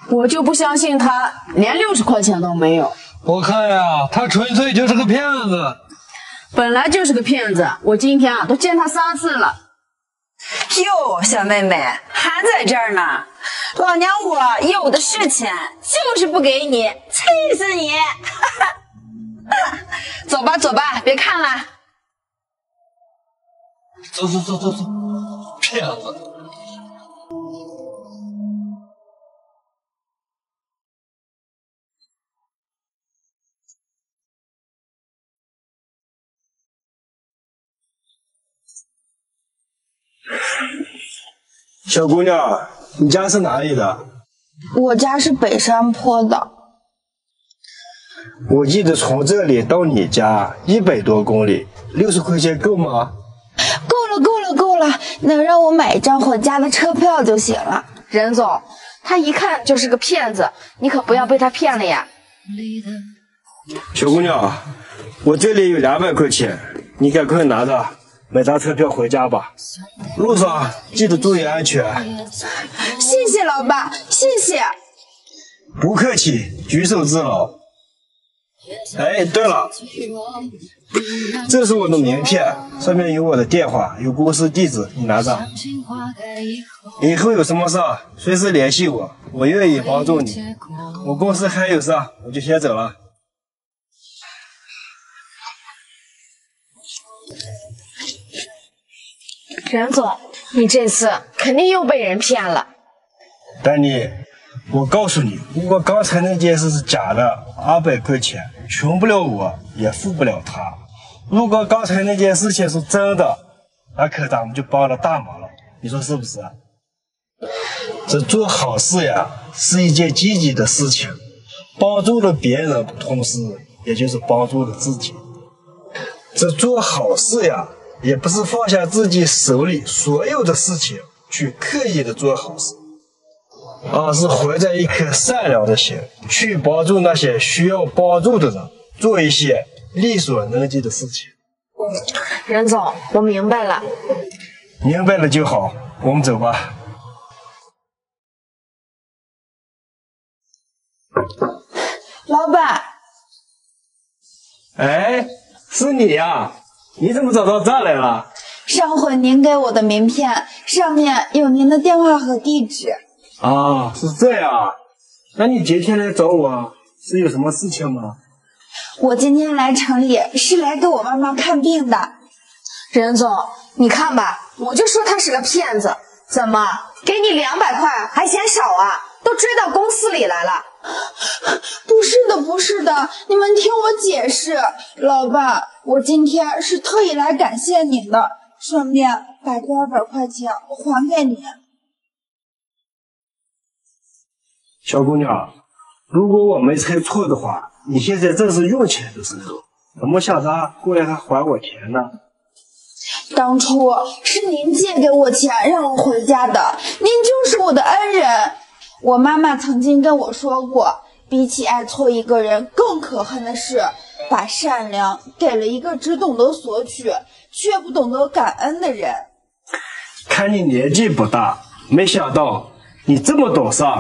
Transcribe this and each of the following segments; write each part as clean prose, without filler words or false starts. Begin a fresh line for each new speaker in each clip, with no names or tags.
我就不相信他连60块钱都没有。
我看呀，他纯粹就是个骗子。
本来就是个骗子，我今天都见他3次了。
哟，小妹妹还在这儿呢，老娘我有的是钱，就是不给你，气死你！走吧走吧，别看了。
走，骗子！
小姑娘，你家是哪里的？
我家是北山坡的。
我记得从这里到你家100多公里，60块钱够吗？
够了，能让我买一张回家的车票就行了。
任总，他一看就是个骗子，你可不要被他骗了呀。
小姑娘，我这里有200块钱，你赶快拿着，买张车票回家吧。路上记得注意安全。
谢谢老爸，谢谢。
不客气，举手之劳。哎，对了，这是我的名片，上面有我的电话，有公司地址，你拿着。以后有什么事随时联系我，我愿意帮助你。我公司还有事，我就先走了。
任总，你这次肯定又被人骗了。
丹妮，我告诉你，如果刚才那件事是假的，200块钱穷不了我，也富不了他。如果刚才那件事情是真的，那可咱们就帮了大忙了，你说是不是？这做好事呀，是一件积极的事情，帮助了别人，同时也就是帮助了自己。这做好事呀，也不是放下自己手里所有的事情去刻意的做好事，而是怀着一颗善良的心，去帮助那些需要帮助的人，做一些力所能及的事情。
任总，我明白了。
明白了就好，我们走吧。
老板，
哎，是你呀？你怎么找到这儿来了？
上回您给我的名片上面有您的电话和地址。
啊，是这样啊。那你今天来找我是有什么事情吗？
我今天来城里是来给我妈妈看病的。
任总，你看吧，我就说他是个骗子，怎么给你200块还嫌少啊？都追到公司里来了。
不是的，你们听我解释。老板，我今天是特意来感谢您的，顺便把这200块钱还给您。
小姑娘，如果我没猜错的话，你现在正是用钱的时候，怎么想着过来还我钱呢？
当初是您借给我钱让我回家的，您就是我的恩人。我妈妈曾经跟我说过，比起爱错一个人，更可恨的是把善良给了一个只懂得索取却不懂得感恩的人。
看你年纪不大，没想到你这么懂事。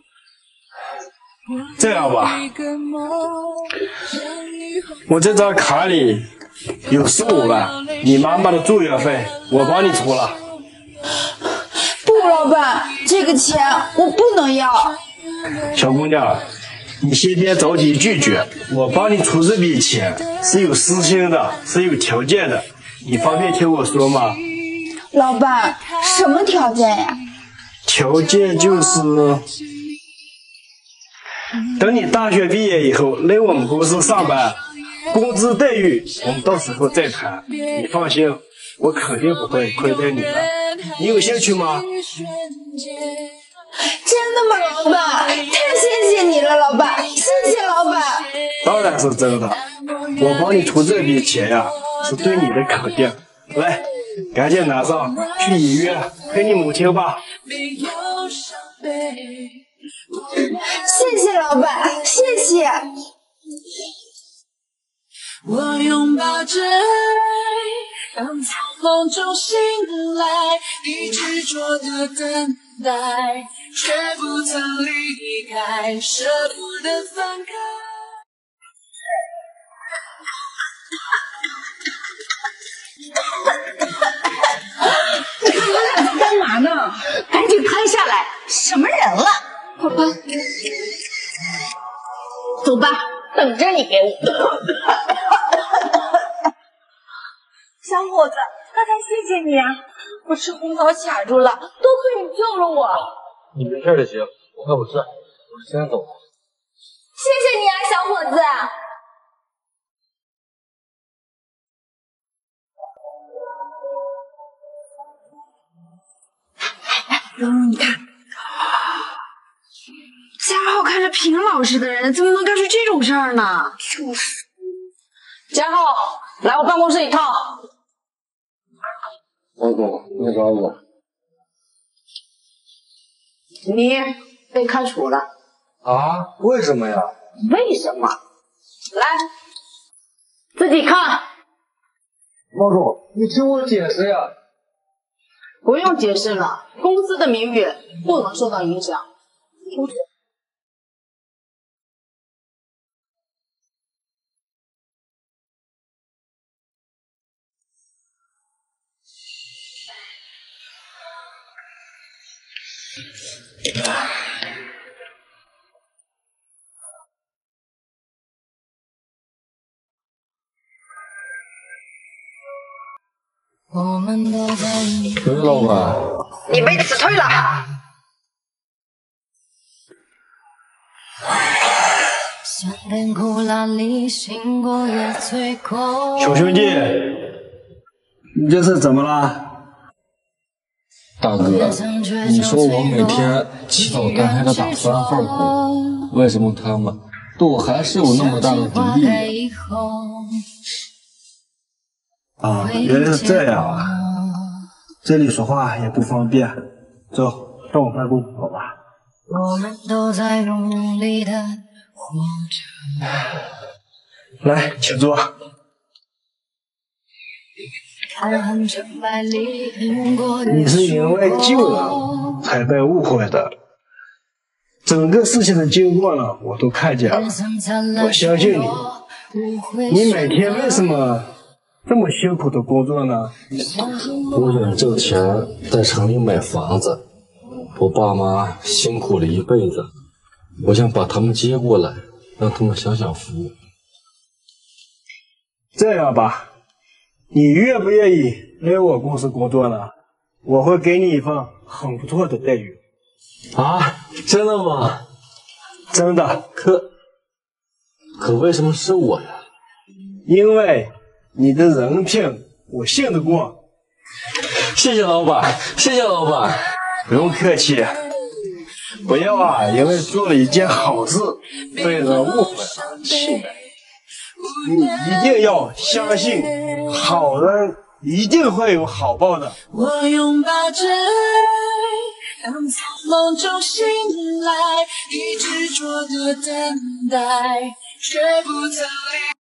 这样吧，我这张卡里有15万，你妈妈的住院费我帮你出了。
不，老板，这个钱我不能要。
小姑娘，你先别着急拒绝，我帮你出这笔钱是有私心的，是有条件的，你方便听我说吗？
老板，什么条件呀？
条件就是等你大学毕业以后来我们公司上班，工资待遇我们到时候再谈，你放心，我肯定不会亏待你的。你有兴趣吗？
真的吗，老板？太谢谢你了，老板，谢谢老板。
当然是真的，我帮你出这笔钱呀，是对你的肯定。来，赶紧拿上，去医院陪你母亲吧。
谢谢老板，谢谢。
我拥抱着爱， 当从梦中醒来，你执着的等待，却不曾离开，舍不得分开。
你们俩在干嘛呢？
赶紧拍下来，什么人了？
好吧，
走吧，等着你给我。
小伙子，大家谢谢你啊！我吃红枣卡住了，多亏你救了我。
你没事就行，我还有事，我先走了。
谢谢你啊，小伙子。
你看，嘉浩看着平老实的人，怎么能干出这种事儿呢？就是。
嘉浩，来我办公室一趟。
王总，你找我。
你被开除了。
啊？为什么呀？
为什么？来，自己看。
王总，你听我解释呀。
不用解释了，公司的名誉不能受到影响。出去。
喂，老板。
你被辞退了。
小兄弟，你这是怎么了？
大哥，你说我每天起早贪黑的打3份工，为什么他们对我还是有那么大的敌意呢？
啊，原来是这样啊！这里说话也不方便，走，到我办公室走吧。
我们都在用力的活着。
来，请坐。你是因为救了才被误会的，整个事情的经过呢，我都看见了。我相信你，你每天为什么这么辛苦的工作呢？
我想挣钱在城里买房子，我爸妈辛苦了一辈子，我想把他们接过来，让他们享享福。
这样吧，你愿不愿意来我公司工作呢？我会给你一份很不错的待遇。
啊，真的吗？
真的。
可为什么是我呀？
因为你的人品我信得过。
谢谢老板，谢谢老板。
不用客气。不要啊，因为做了一件好事被人误会而气馁。你一定要相信，好人一定会有好报的。
我拥抱着爱，当从梦中醒来，你执着的等待，却不曾离